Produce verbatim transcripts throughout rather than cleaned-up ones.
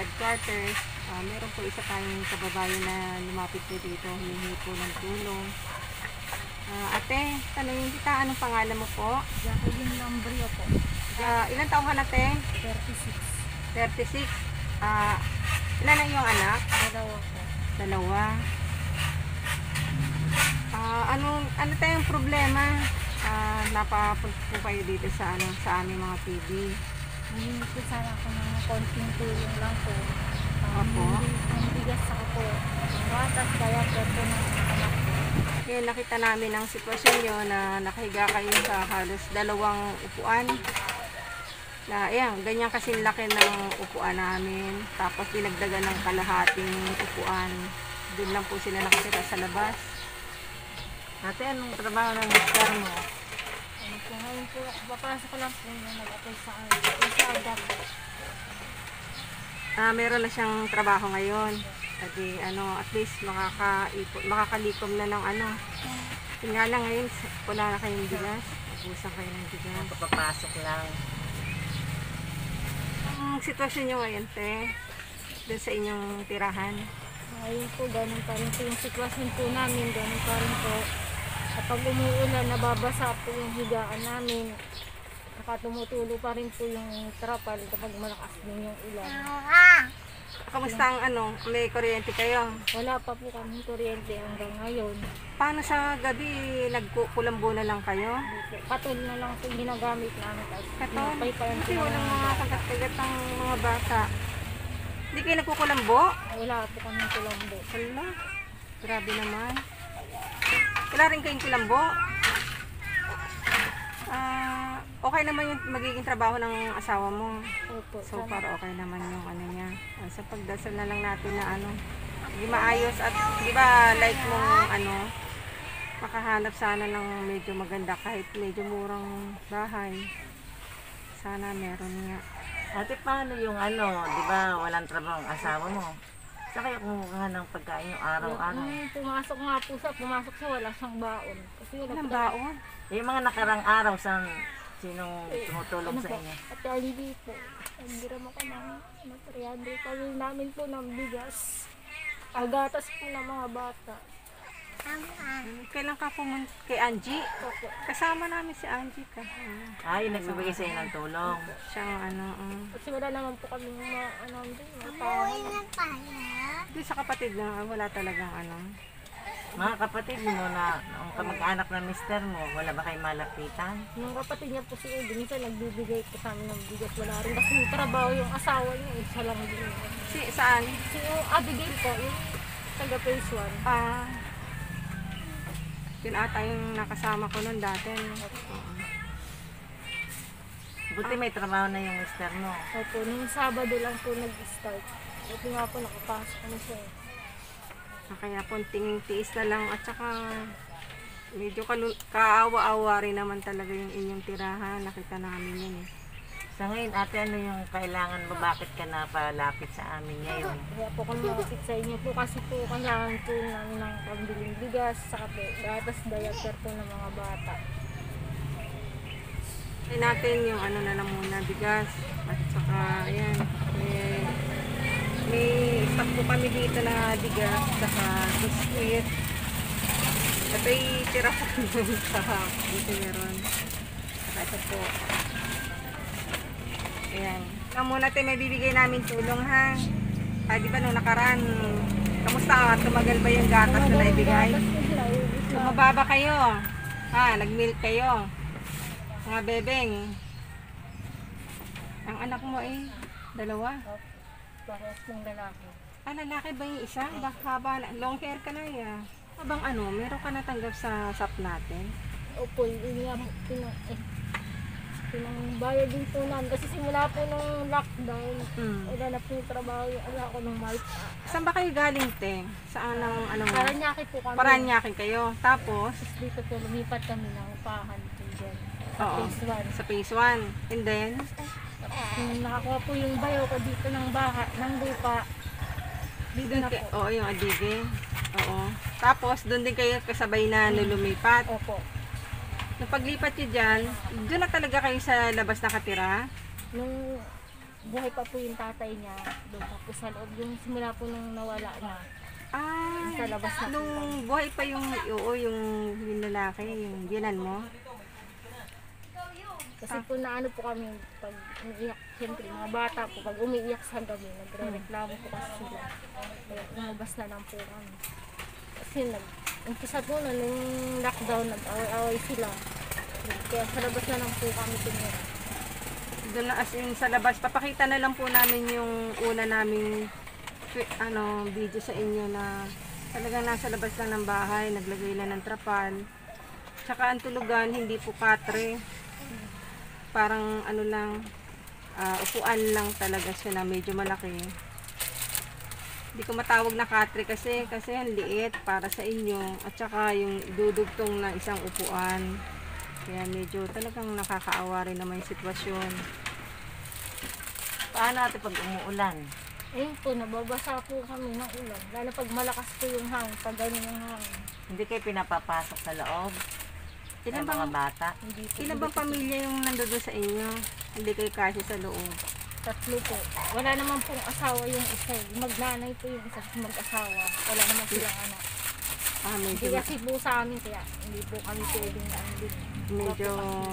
headquarters. Uh, meron po isa tayong kababayan na lumapit po dito, humingi po ng tulong. Uh, ate, tanongin kita, anong pangalan mo po? Jacqueline Lambrio po. Uh, ilan taong ka na, te? thirty-six. thirty-six. Uh, ilan ang iyong anak? Dalawa po. Dalawa. Uh, anong, ano tayong problema? Uh, napapunta po kayo dito sa, ano, sa aming mga P B. Hindi po sana ako ng konting tulong lang po. Opo. Ang bigas sa po. Ang gatas, kaya po po ng anak ko. Ngayon nakita namin ang sitwasyon nyo na nakahiga kayo sa halos dalawang upuan. Na ayan, ganyan kasing laki ng upuan namin. Tapos dinagdagan ng kalahating upuan. Doon lang po sila nakatira sa labas. Ate, anong trabaho ng mister mo? Ano po, ngayon po, papasok ko lang po yung nag-apply sa akin. Sa agad. Ah, meron na siyang trabaho ngayon. At di, ano, at least makaka makakalikom na ng ano. Tingnan lang ngayon, wala na kayong bigas. Ubusan kayo ng bigas. Papapasok lang. Ang sitwasyon nyo ngayon, te, doon sa inyong tirahan. Ngayon po, ganun pa rin po yung sitwasyon po namin. Ganun pa rin po. Kapag umuulan, nababasa po yung higaan namin. Nakatumutulo pa rin po yung trapal kapag malakas din yung ulan. Kamusta ang ano, may kuryente kayo? Wala pa po kami kuryente hanggang ngayon. Paano sa gabi, nagkukulambo na lang kayo? Katol na lang po ginagamit namin. Katon? Pinapay pa lang Kasi po walang namin mga bata. kagat-kagat ang mga bata. Hindi kayo nagkukulambo? Wala po kami kulambo. Hala, grabe naman. Wala rin kayong kulambo? Ah, okay naman yung magiging trabaho ng asawa mo. Opo, So sana- far okay naman yung ano niya. Ah, sa pagdasal na lang natin na ano, hindi maayos at di ba like mong ano, makahanap sana ng medyo maganda kahit medyo murang bahay. Sana meron nga. Ate, paano yung ano, di ba walang trabaho ang asawa mo? Saan kayo kumukuha ng pagkain yung araw-araw? Nung pumasok nga po sa, pumasok siya, wala siyang baon. Kasi wala Walang po- baon. Yung mga nakarang araw, saan, sinong tumutulong Ano sa po? inyo? At hindi po. Nagbiram ako ng ng three hundred. Kami namin po ng bigas. Agatas po ng mga bata. Kailan ka pumunta kay Angie? Opo. Kasama namin si Angie ka. Ah, Ay, nagbibigay sa inyo ng tulong. siyang ano, uh, Kasi wala naman po kami mga ano din. Mga tao. di sa kapatid na wala talagang ano. Mga kapatid mo na, ang kamag-anak ng mister mo, wala ba kayong malapitan? Yung kapatid niya po si Edo, minsan nagbibigay po sa amin ng bigas. Wala rin. Kasi yung trabaho yung asawa niya, isa lang din. Si saan? Si yung Abigail po, yung taga phase one. Ah, yun ata yung nakasama ko noon dati. No? Oo. Buti may trabaho na yung mister mo. Opo, nung Sabado lang po nag-start. Buti nga po nakapasok na siya. eh. Ah, Kaya punting tiis na lang at saka medyo kalu- kaawa-awa rin naman talaga yung inyong tirahan. Nakita namin yun eh. Sa ngayon, ate, ano yung kailangan mo? Bakit ka napalapit sa amin ngayon? Kaya po kami makapit sa inyo po kasi po kailangan po namin ng pambiling bigas, saka po gatas, diaper po ng mga bata. Try natin yung ano na lang muna, bigas. At saka, ayan, may, may stock po kami dito na bigas, saka biscuit. Ito ay tira po sa dito meron. Saka ito po. Ayan. Ikaw muna tayo may bibigay namin tulong ha. Ah, di ba nung nakaraan, kamusta ka? Tumagal ba yung gatas na naibigay? Gatas po sila, ubus na. Tumaba ba kayo? Ha, nag-milk kayo? Mga bebeng. Ang anak mo eh, dalawa. Parehas ng lalaki. Ah, lalaki ba yung isa? Baka ba, long hair ka na ya. Abang ano, meron ka natanggap sa S A P natin? Opo, yun nga po, pinang, eh, pinangbayad din po namin. Kasi simula po nung lockdown, Hmm. wala na po yung trabaho yung anak ko ng March. Saan ba kayo galing, te? Saan ang ano mo? Paranaque po kami. Paranaque kayo. Tapos, Tapos dito po, lumipat kami ng upahan po dyan. oo, Phase one. sa phase one. And then, Tapos nung nakakuha po yung bayo ko dito ng baha, ng lupa, dito doon na kay, po. oo, yung adige. Oo. Tapos, doon din kayo kasabay na nulumipat. Opo. Nung paglipat nyo dyan, doon na talaga kayo sa labas nakatira? Nung buhay pa po yung tatay niya. Doon pa po sa loob. Yung simula po nung nawala na. Ah, Sa labas na po. nung buhay pa yung, oo, yung, yung lalaki, yung ginan mo. Kasi po na ano po kami, pag umiiyak, siyempre mga bata po, pag umiiyak sa gabi, nagre-reklamo po kasi sila. Kaya umabas na lang po kami. Kasi nag, umpisa po na nung lockdown, nag-away-away sila. Kaya sa labas na lang po kami tumira. Doon na as in sa labas, papakita na lang po namin yung una naming twi- ano, video sa inyo na talagang nasa labas lang ng bahay, naglagay lang ng trapal. Tsaka ang tulugan, hindi po katre. Parang ano lang, ah, upuan lang talaga siya na medyo malaki. Hindi ko matawag na katre kasi, kasi ang liit para sa inyo. At saka yung dudugtong na isang upuan. Kaya medyo talagang nakakaawa rin naman yung sitwasyon. Paano ate pag umuulan? Ayun po, nababasa po kami ng ulan. Lalo pag malakas po yung hangin, pag ganyan yung hangin. Hindi kayo pinapapasok sa loob? Ilan Ng mga bang, bata? Hindi po. ilan bang pamilya yung nandoon sa inyo? Hindi kayo kasi sa loob. Tatlo po. Wala naman pong asawa yung isa. eh. Magnanay po yung isa sa mag-asawa. Wala naman silang anak. Ah, Hindi medyo, kasi po sa amin, kaya hindi po kami pwedeng ano din. medyo,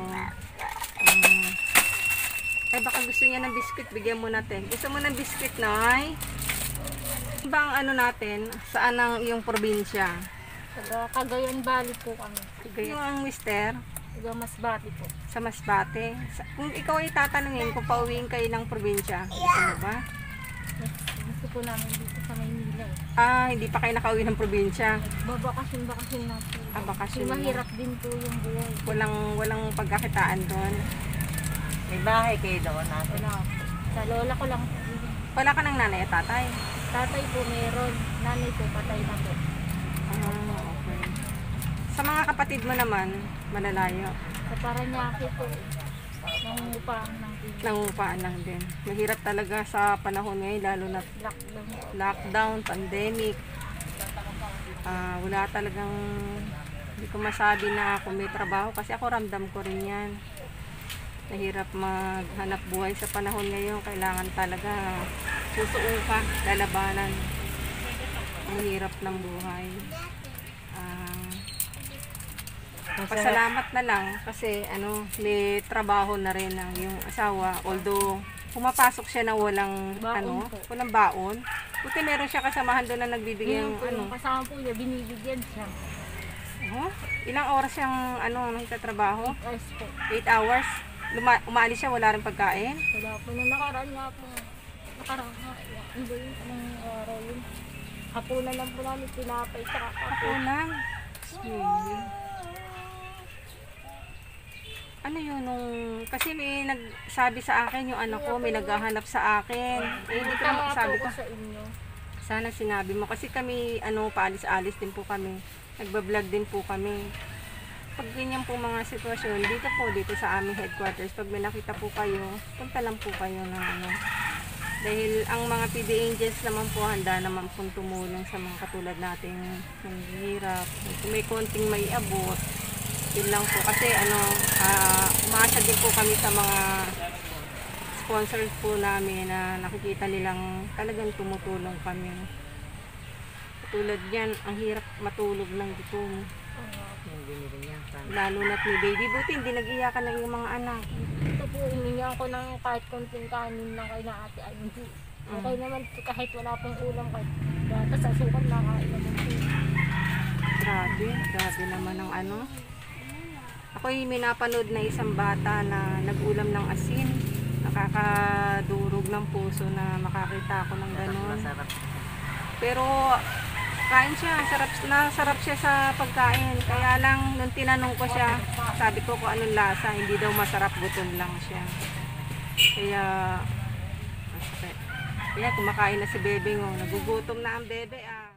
um, ay baka gusto niya ng biscuit, bigyan mo natin. Gusto mo ng biscuit, Nay? Ano ba ang ano natin? Saan ang iyong probinsya? Taga Cagayan Valley po kami. Yung ang mister, Taga Masbate po. sa Masbate. Sa, kung ikaw ay tatanungin kung pauwiin kayo ng probinsya, gusto mo ba? Gusto po namin dito sa Maynila eh. Ah, hindi pa kayo nakauwi ng probinsya. Babakasyon-bakasyon na po. Ah, bakasyon Kasi na. mahirap din po yung buhay. Walang, walang pagkakitaan doon. May bahay kayo doon ate? Wala po. Sa lola ko lang po. Wala ka ng nanay at tatay. Tatay po meron. Nanay po patay na po. Ah, okay. Sa mga kapatid mo naman, malalayo. Sa Paranaque po. Nangungupaan ng Nangupaan lang din. Mahirap talaga sa panahon ngayon, lalo na lockdown po. lockdown, pandemic. Ah, wala talagang, hindi ko masabi na kung may trabaho kasi ako ramdam ko rin yan. Mahirap maghanap buhay sa panahon ngayon. Kailangan talaga susuong ka, lalabanan. Ang hirap ng buhay. Ah, pasalamat na lang kasi ano, may trabaho na rin ang yung asawa. Although pumapasok siya na walang Baon ano, po. walang baon. Buti meron siya kasamahan doon na nagbibigay Ngayon ng po ano. yung kasama po niya, binibigyan siya. Oh, ilang oras siyang ano nagtatrabaho? Guys po. eight hours. Luma- umaalis siya, wala rin pagkain. Wala po. Nung nakaraan nga po. Nakaraan nga. Hindi yun. Anong araw yun. Hapunan lang po namin pinapay sa kapo. Hapunan. Sige. Ano yun nung, kasi may nagsabi sa akin yung anak ko, may naghahanap sa akin. Eh, hindi ko naman Tama sabi po ko, ko sa inyo. sana sinabi mo. Kasi kami, ano, paalis-alis din po kami. Nagbablog din po kami. Pag ganyan po mga sitwasyon, dito po, dito sa aming headquarters, pag may nakita po kayo, punta lang po kayo ng ano. Dahil ang mga P D Angels naman po, handa naman po tumulong sa mga katulad nating nanghihirap. Kung may konting may abot, yun lang po. Kasi ano, uh, umaasa din po kami sa mga sponsors po namin na nakikita nilang talagang tumutulong kami. Katulad yan, ang hirap matulog ng gutom. Yung binili niya. Sana. Lalo na't may baby, buti hindi nag-iyakan ng iyong mga anak. Ito po, hiningan ko ng kahit konting kanin lang kay na ate Angie. Okay naman po, kahit wala pong ulam, kahit gatas sa sukat nakain naman po. Grabe, grabe naman ang ano. Ako'y may napanood na isang bata na nag-ulam ng asin. Nakakadurog ng puso na makakita ako ng ganun. Masarap. Pero kain siya, sarap na sarap siya sa pagkain. Kaya lang nung tinanong ko siya, sabi ko kung anong lasa, hindi daw masarap, gutom lang siya. Kaya masakit. Kaya kumakain na si Bebe ngo, nagugutom na ang Bebe ah.